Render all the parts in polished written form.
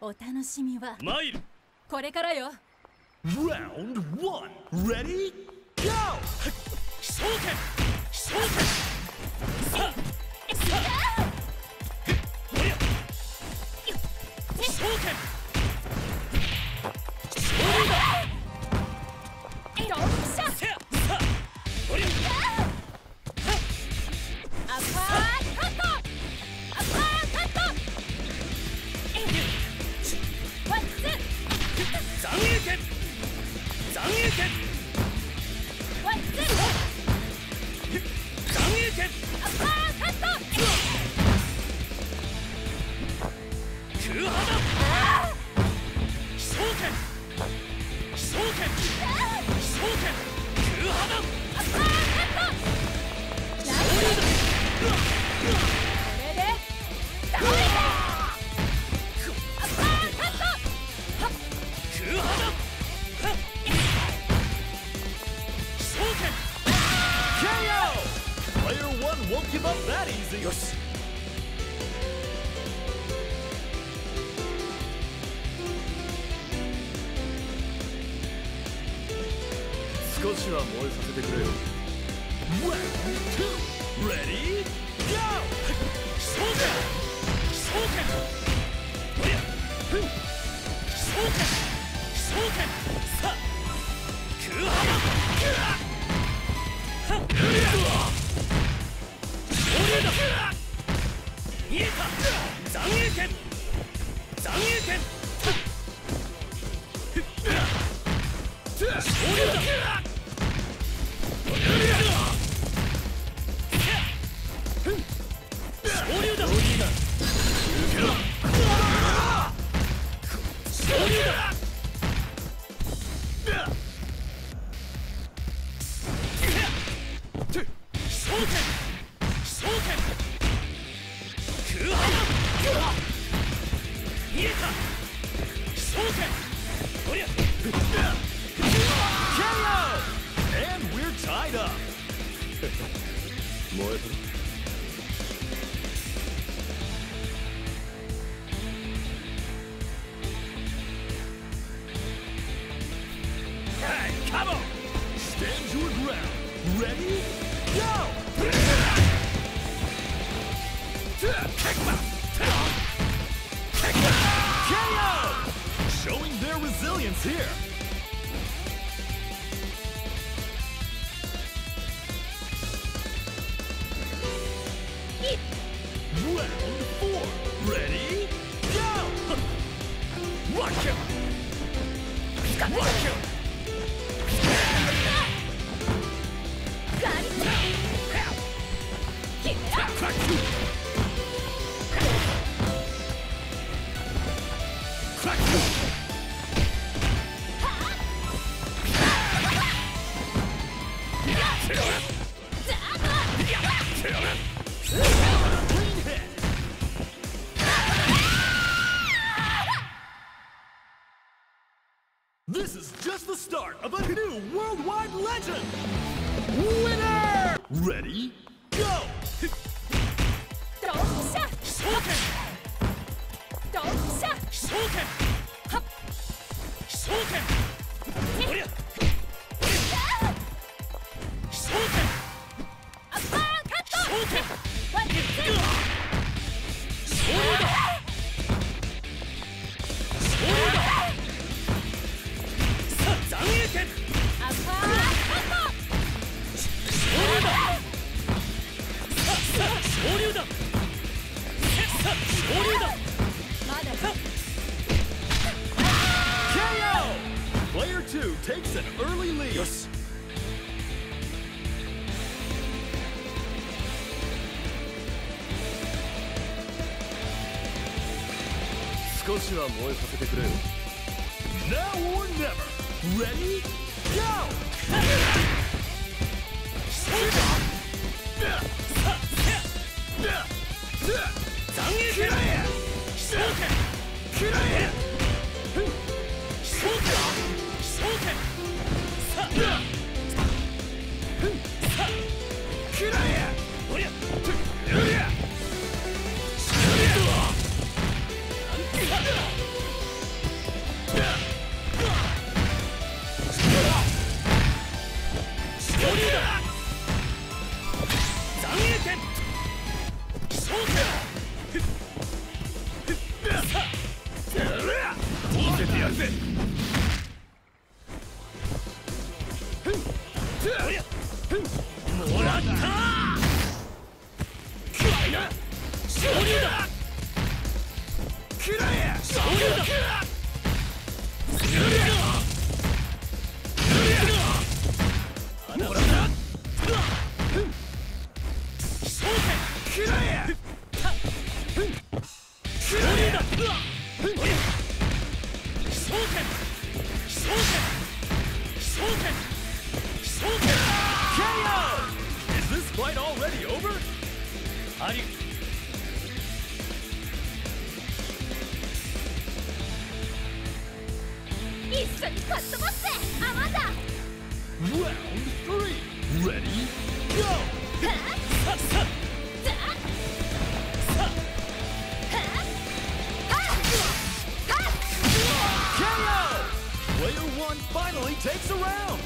お楽しみは参る。 これからよ。 Round 1 Ready Go 昇天昇天さあおりゃ昇天昇竜だドンピシャせやさあおりゃアパーカットアパーカットワンツー残影剣残影剣ワンツー残影剣アパーカット空波だ昇天昇天昇天空波だアパーカット昇竜だこれで倒れたアパーカット空波だ昇天 KO Player 1 won't give up that easy よし少しは燃えさせてくれよ Round 2 Ready Go 昇天昇天おりゃ昇天昇天さあ空波だはっ昇竜だ見えた残影剣残影剣昇竜だ昇竜だ昇竜だ昇天昇天空波だ見えた昇天おりゃ KO And we're tied up 燃えてるCome on! Stand your ground. Ready? Go! KO! Showing their resilience here. Round 4. Ready? Go! Rock him! Rock him! This is just the start of a new worldwide legend! Winner! Ready? Go! ドンピシャ昇天ドンピシャ昇天はっ昇天おりゃ昇天アパーカット昇天ワンツー昇竜だ昇竜ださあ残影剣アパーカット昇竜ださあ昇竜ださあ昇竜だまだ KO! Player 2 takes an early lead. よし少しは燃えさせてくれよ Now or never! Ready? Go! 残影剣昇天昇天昇天さあさあおりゃ昇竜だるぜ。 もらったー。くらいな。昇竜だ。 くらえ。 昇竜だ。もらった。昇天。 くらえ。 昇竜だ。昇天。昇天。昇天。昇天。 KO! Is this fight already over? あり。 一緒にかっ飛ばせアマンダ。 Round 3. Ready? Go! さっさっ。 KO! Player 1 finally takes a round.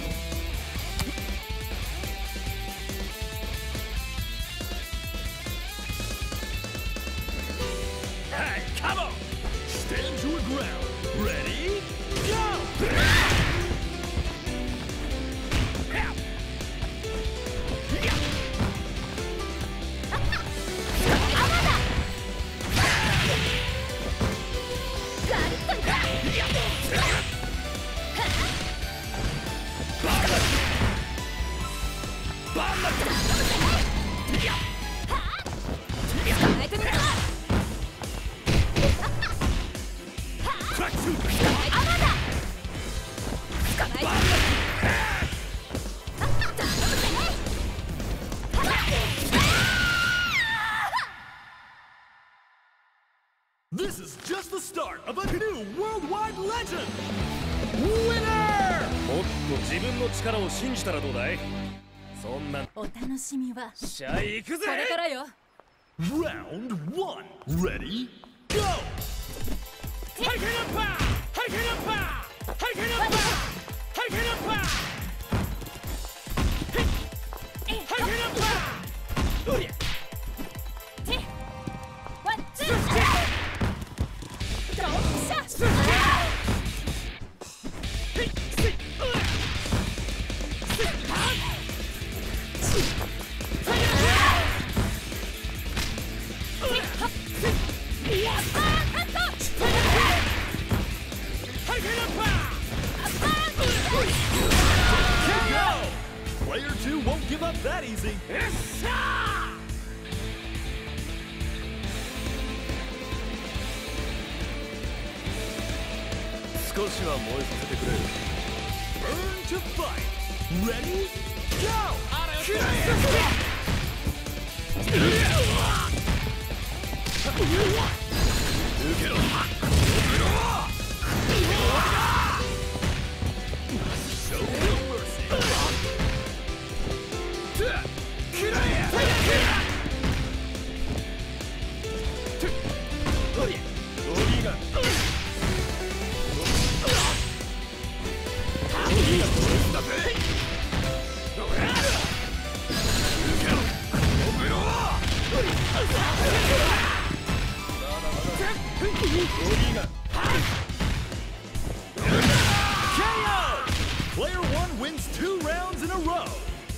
Hey, come on! Stand your ground. Ready? Go! This is just the start of a new worldwide legend! Winner! もっと自分の力を信じたらどうだい。そんな。 お楽しみはしゃあ行くぜ。 これからよ。 Round 1. Ready? Go! ハリケーンアッパー。ハリケーンアッパー。ハリケーンアッパー。ハリケーンアッパー。ハリケーンアッパー。うりゃ。 ワンツードンシャッ。 Player 2 won't give up that easy. 少しは燃えさせてくれ。Burn to fight. Ready? Go! 受けろ。Show no mercy. くらえ。ロギーが。だぜ。受けろ。このブロー。KO! Player 1 wins 2 rounds in a row.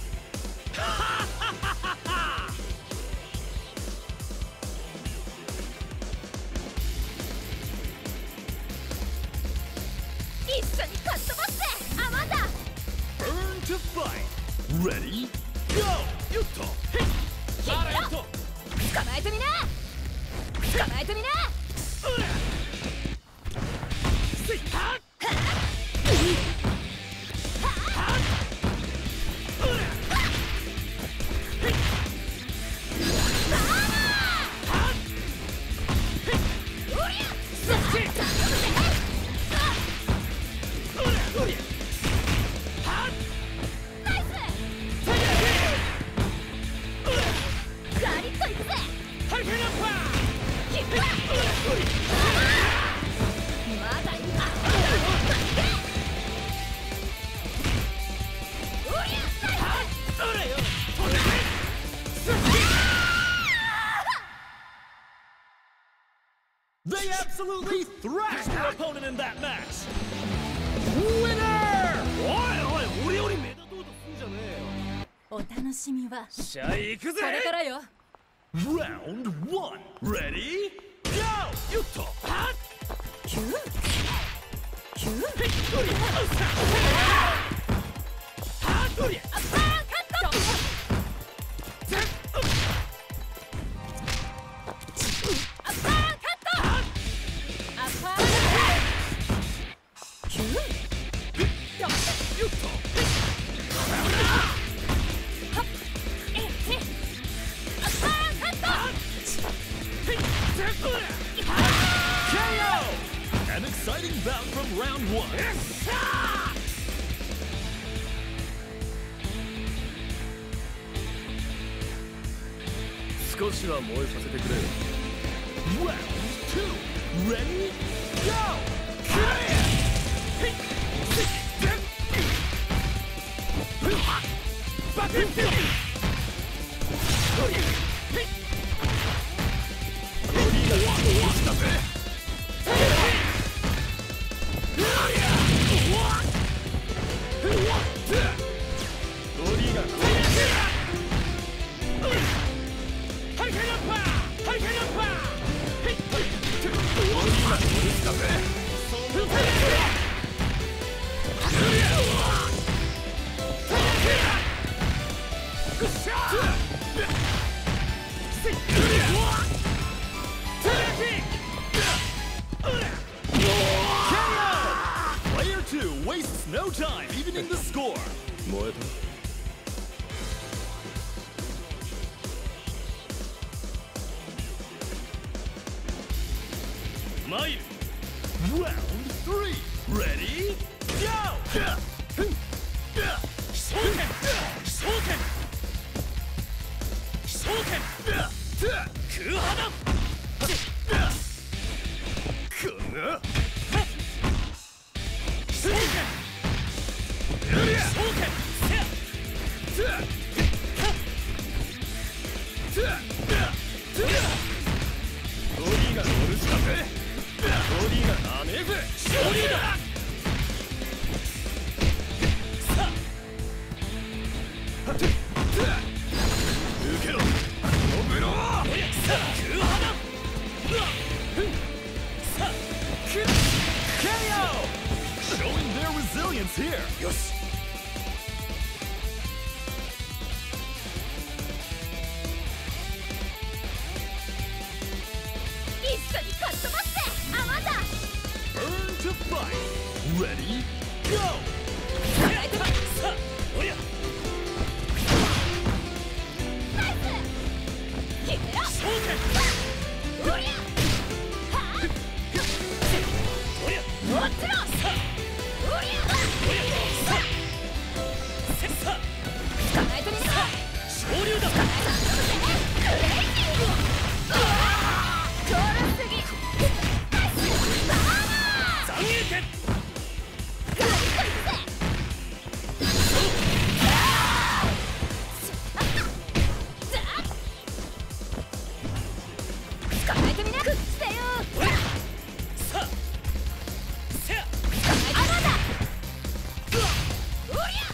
一緒にかっ飛ばせアマンダ。 Burn to fight. Ready? Go! よっと。 捕まえてみな。捕まえてみな。ガリッといくぜ。 ハリケーンアッパー。 まだいるか。 They absolutely thrashed their opponent in that match. Winner! おいおい、俺より目立とうとすんじゃねえよ。 お楽しみは試合行くぜ。 これからよ。 Round 1. Ready? Go! よっと。はっ。 キューキューはっとりゃ。 アッパーカット。アッパーカット。アッパーキューよっと。 はっえへアッパーカット。 KO! An exciting bout from round 1. 少しは燃えさせてくれよ。 Round 2. Ready? Go! バテンピョン。 Player 2 wastes no time evening the score. 燃えた。マイル。 Round 3. Ready? Go! 昇天。昇天。昇天。空破弾。 この昇天。昇天。 ボディが乗るしたぜ。ボディがなめぜ。 昇竜だ。さあ。 受けろ。飛ぶの。 さあ空破弾。さあ。 KO! Showing their resilience here. よし。 一緒にかっ飛ばしてあまだ Earn to fight. Ready? Go! 捕まえてます。 さあ。おりゃ。 ナイス決めろ。 昇天。 おりゃはあおりゃ。 もちろんさあ。 おりゃおりゃ。さあ。せっさ。 捕まえてみろ。 昇竜だ。 クレイジー通るすぎパワー残影剣。 ガリッといくぜ捕まえてみなくっつてよおりゃ。さあ。せや。 あまだおりゃ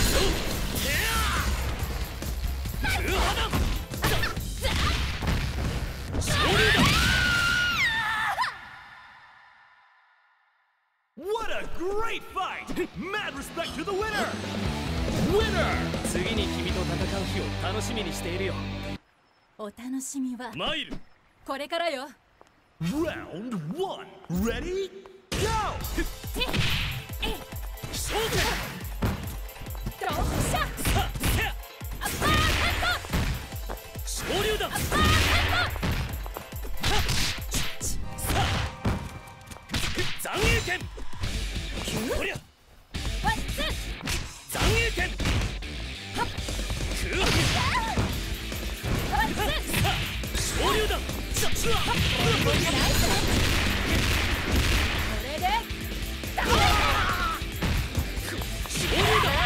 空破弾。 ザ昇竜だ。 What a great fight! Mad respect to the winner! Winner! 次に君と戦う日を楽しみにしているよ。 お楽しみはマイル。 これからよ Round 1. Ready? Go! 昇ドンシャ天。さあ。せや。 アッパーカッ昇竜だ。 トアッパーカッさあ。残影剣。おりゃ。 トワッツ残影剣。空破弾。 ワッツさあ。昇竜だ。 ナイスこれで倒れ昇竜だ。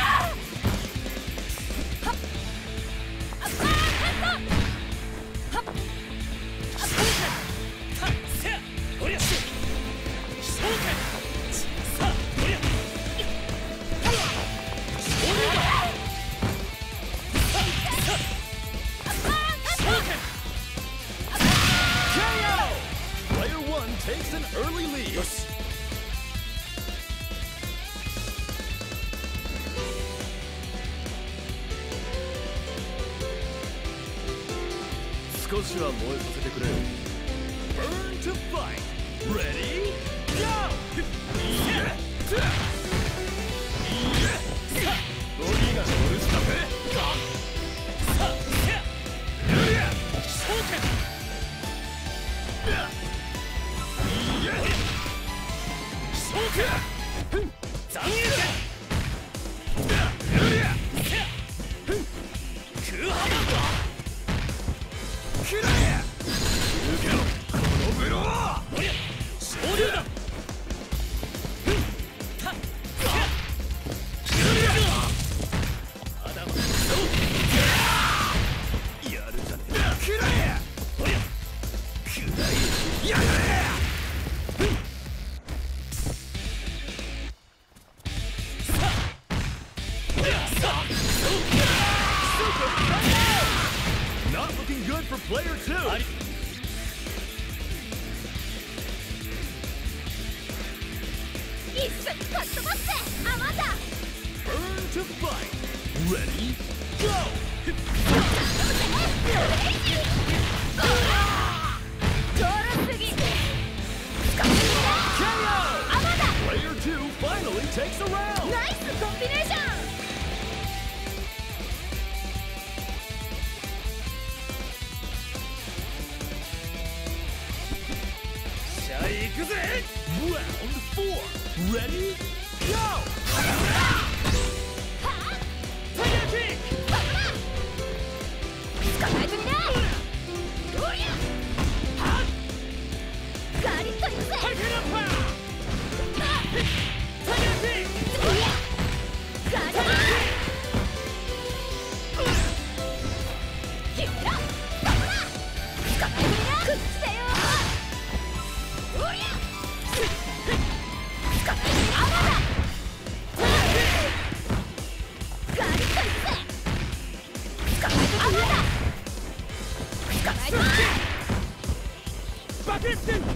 アッパーカットハッ昇天。せや。おりゃ。昇天。 少しは燃えさせてくれよ。 Burn to fight. Ready? Go! ゴリが乗るしたぜ。 さあ昇天昇天残影剣空波くらえ受けろこのブロー。 おりゃ昇竜弾たっまだまだやるじゃねえ。くらえおりゃくらえやがれ。Not looking good for player 2. あり一緒にかっ飛ばしてあまだ Burn to fight. Ready? Go! 通らすぎ捕まえ KO! あまだ Player 2 finally takes a round. ナイスコンビネーションじゃあ行くぜ Round 4. Ready? Go! タイガーキック捕まえてみなおりゃガリッといくぜタイガーパータイガーキックガリッ決めろどこだ捕まえてみな崩してよおりゃ捕まえてみなあまだガリッといくぜ捕まえてみなあまだ捕まえてみなバケツテン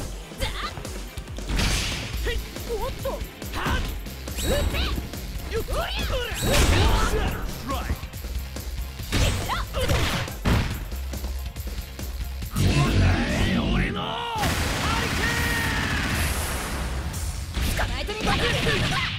おっとはっ撃ておりゃ Shatter strike. 俺の捕まえてみた